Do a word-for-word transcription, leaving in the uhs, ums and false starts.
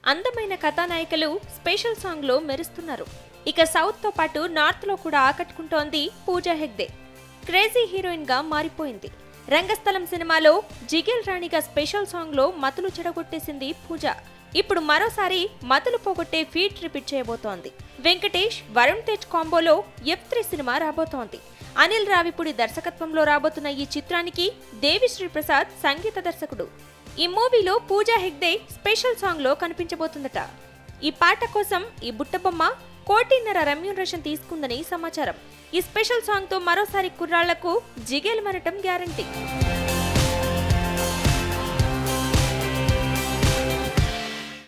అందమైన కథానాయికలు special song లో మెరుస్తున్నారు. ఇక సౌత్ తో పాటు నార్త్ లో కూడా ఆకట్టుకుంటోంది పూజా హెగ్డే. క్రేజీ హీరోయిన్ గా మారిపోయింది. రంగస్థలం సినిమాలో జిగేల్ రాణిగా స్పెషల్ సాంగ్ లో మతులు చెడగొట్టేసింది పూజ. ఇప్పుడు మరోసారి మతులు పోగొట్టే ఫీట్ రిపీట్ చేయబోతోంది. వెంకటేష్, వరుణ్ తేజ్ కాంబోలో ఎఫ్ త్రీ సినిమా రాబోతోంది. అనిల్ రావిపూడి దర్శకత్వంలో రాబోతున్న ఈ చిత్రానికి దేవిశ్రీ ప్రసాద్ సంగీత దర్శకుడు. ఈ మూవీలో పూజా హెగ్డే స్పెషల్ సాంగ్ లో కనిపించబోతుందట. ఈ పాట కోసం ఈ బుట్టబొమ్మ కోటిన్నర రెమ్యూనరేషన్ తీసుకుందని సమాచారం. ఈ స్పెషల్ సాంగ్ తో మరోసారి కుర్రాళ్లకు జిగేల్ మరటం గ్యారంటీ.